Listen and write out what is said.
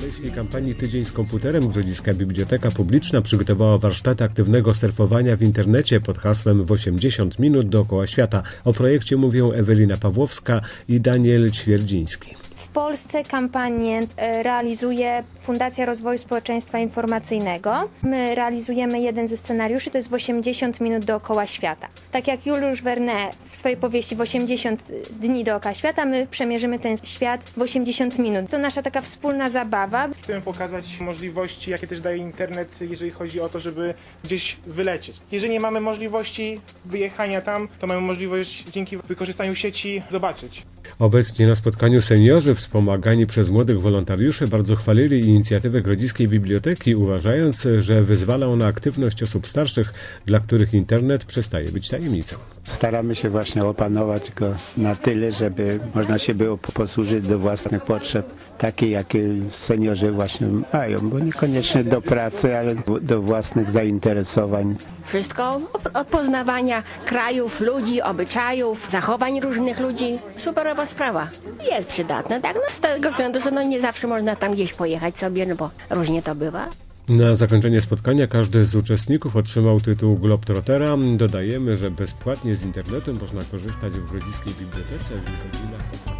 europejskiej kampanii Tydzień z komputerem Grodziska Biblioteka Publiczna przygotowała warsztaty aktywnego surfowania w internecie pod hasłem w 80 minut dookoła świata. O projekcie mówią Ewelina Pawłowska i Daniel Ćwierdziński. W Polsce kampanię realizuje Fundacja Rozwoju Społeczeństwa Informacyjnego. My realizujemy jeden ze scenariuszy, to jest w 80 minut dookoła świata. Tak jak Juliusz Verne w swojej powieści w 80 dni dookoła świata, my przemierzymy ten świat w 80 minut. To nasza taka wspólna zabawa. Chcemy pokazać możliwości, jakie też daje internet, jeżeli chodzi o to, żeby gdzieś wylecieć. Jeżeli nie mamy możliwości wyjechania tam, to mamy możliwość dzięki wykorzystaniu sieci zobaczyć. Obecnie na spotkaniu seniorzy wspomagani przez młodych wolontariuszy bardzo chwalili inicjatywę Grodziskiej Biblioteki, uważając, że wyzwala ona aktywność osób starszych, dla których internet przestaje być tajemnicą. Staramy się właśnie opanować go na tyle, żeby można się było posłużyć do własnych potrzeb, takie jakie seniorzy właśnie mają, bo niekoniecznie do pracy, ale do własnych zainteresowań. Wszystko od poznawania krajów, ludzi, obyczajów, zachowań różnych ludzi. Superowa sprawa. Jest przydatna, tak? No z tego względu, że nie zawsze można tam gdzieś pojechać sobie, no bo różnie to bywa. Na zakończenie spotkania każdy z uczestników otrzymał tytuł Globetrottera. Dodajemy, że bezpłatnie z internetu można korzystać w Grodziskiej Bibliotece w godzinach